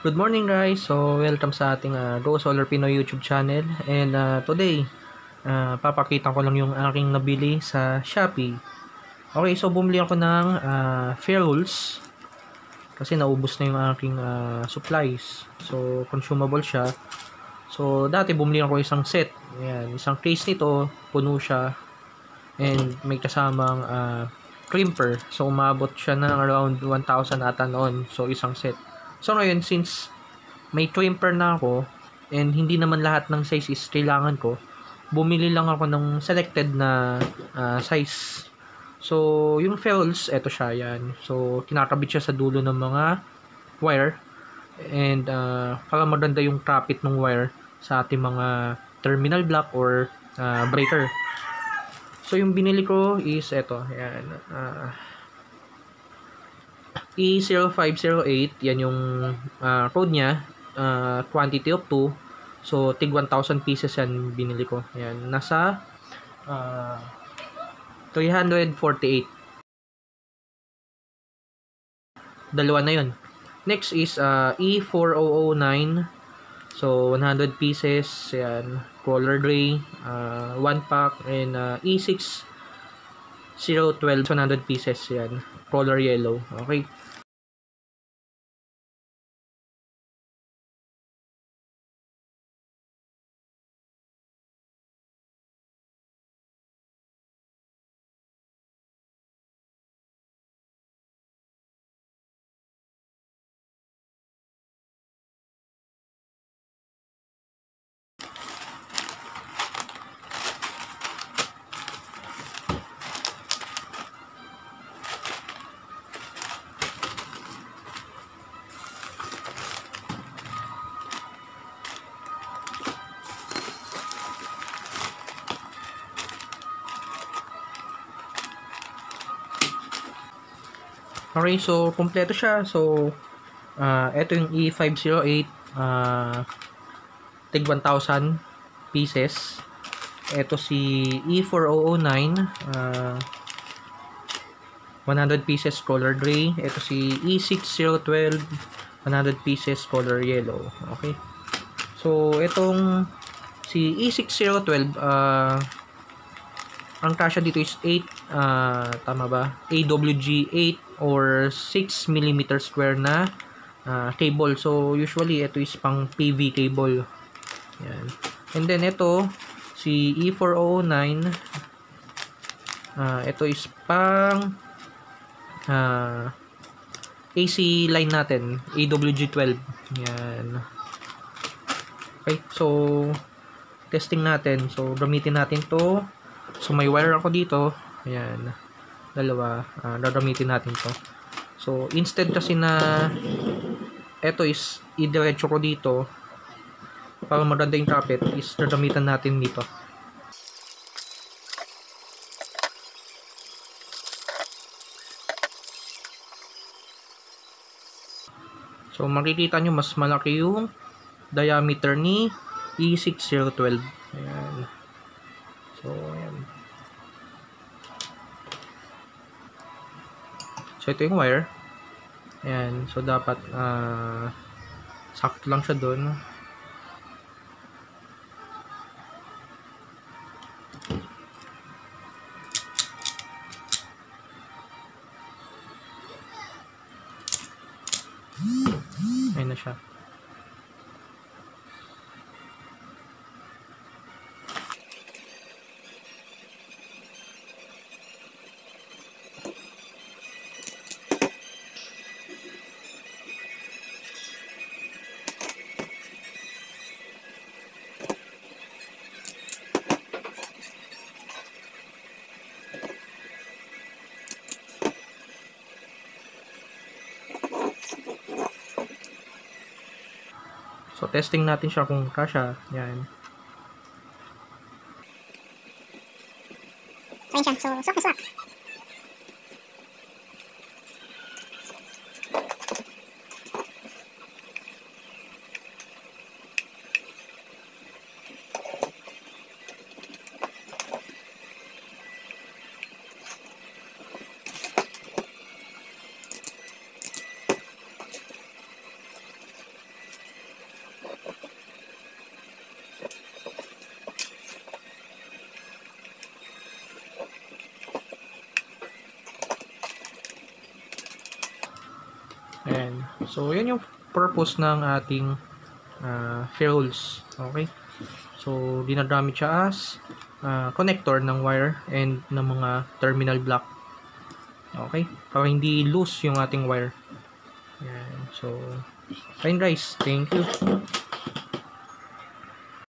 Good morning guys! So, welcome sa ating Go Solar Pinoy YouTube channel. And today, papakita ko lang yung aking nabili sa Shopee. Okay, so bumili ako ng Ferrules kasi naubos na yung aking supplies. So, consumable siya. So, dati bumili ako isang set. Ayan, isang case nito, puno siya. And may kasamang crimper. So, umabot siya ng around 1,000 ata noon. So, isang set. So, ngayon, since may crimper na ako and hindi naman lahat ng size is kailangan ko, bumili lang ako ng selected na size. So, yung ferrules, eto siya, yan. So, kinakabit siya sa dulo ng mga wire and para maganda yung kapit ng wire sa ating mga terminal block or breaker. So, yung binili ko is eto, yan. E0508, yan yung code niya. Quantity of 2. So, tig 1,000 pieces yan binili ko. Yan. Nasa 348. Dalawa na yun. Next is E4009. So, 100 pieces. Yan. Color gray. 1 pack. And E6012. 100 pieces. Yan. Color yellow. Okay. Okay, so kompleto siya. So, ito yung E508, tig 1,000 pieces. Ito si E4009, 100 pieces color gray. Ito si E6012, 100 pieces color yellow. Okay. So, itong si E6012, ang kasya dito is 8, tama ba? AWG 8 or 6 mm square na cable. So, usually, ito is pang PV cable. Yan. And then, ito, si E4009, ito is pang AC line natin, AWG 12. Yan. Okay, so, testing natin. So, gamitin natin to. So, may wire ako dito. Ayan. Dalawa. Gagamitin natin to. So, instead kasi na eto is idiretso ko dito para maganda yung kapit, is gagamitan natin dito. So, makikita nyo mas malaki yung diameter ni E6012. Ayan. So, ayan. So, ito yung wire. Ayan. So, dapat sakto lang siya doon. Ayan na siya. So, testing natin siya kung kasya. Yan. Ayan siya. So, swak na swak. Ayan. So, yan yung purpose ng ating ferrules. Okay? So, dinagamit siya as connector ng wire and ng mga terminal block. Okay? Para hindi loose yung ating wire. Ayan. So, ayun guys. Thank you.